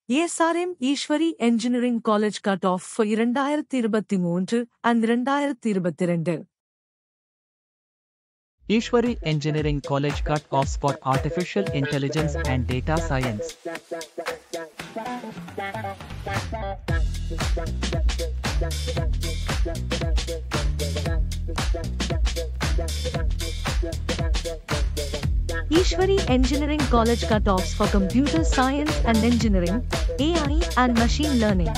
SRM Easwari Engineering College cut-off for 2023 and 2022. Easwari Engineering College cut-offs for Artificial Intelligence and Data Science. Easwari Engineering College cut-offs for Computer Science and Engineering, AI and Machine Learning.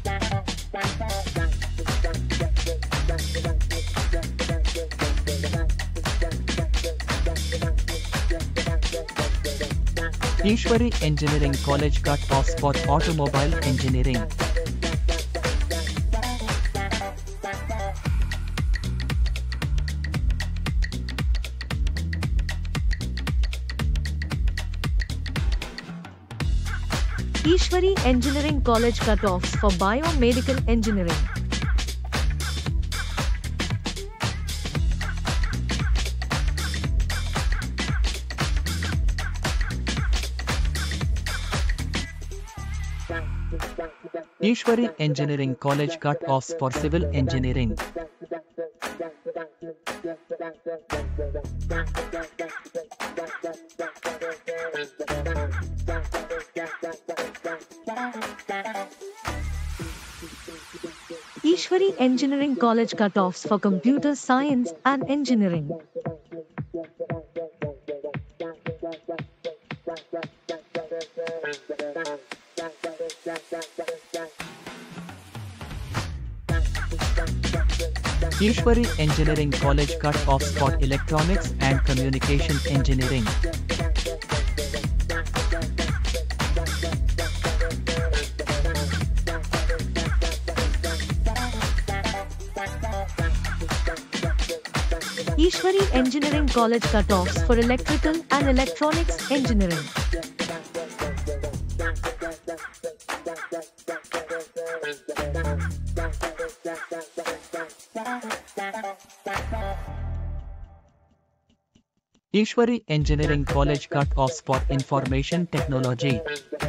Easwari Engineering College cut-offs for Automobile Engineering. Easwari Engineering College cut-offs for Biomedical Engineering. Easwari Engineering College cut-offs for Civil Engineering. Easwari Engineering College cut-offs for Computer Science and Engineering. Easwari Engineering College cut-offs for Electronics and Communication Engineering. Easwari Engineering College cut-offs for Electrical and Electronics Engineering. Easwari Engineering College cut-offs for Information Technology.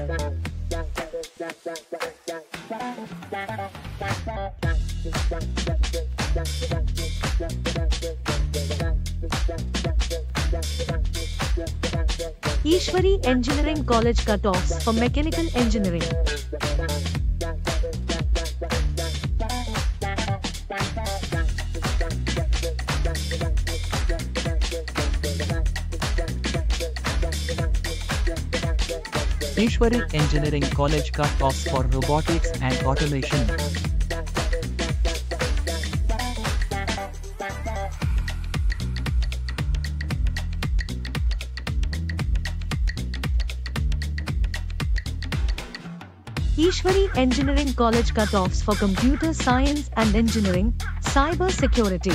Easwari Engineering College cut-offs for Mechanical Engineering. Easwari Engineering College cut-offs for Robotics and Automation. Easwari Engineering College cut-offs for Computer Science and Engineering, Cyber Security.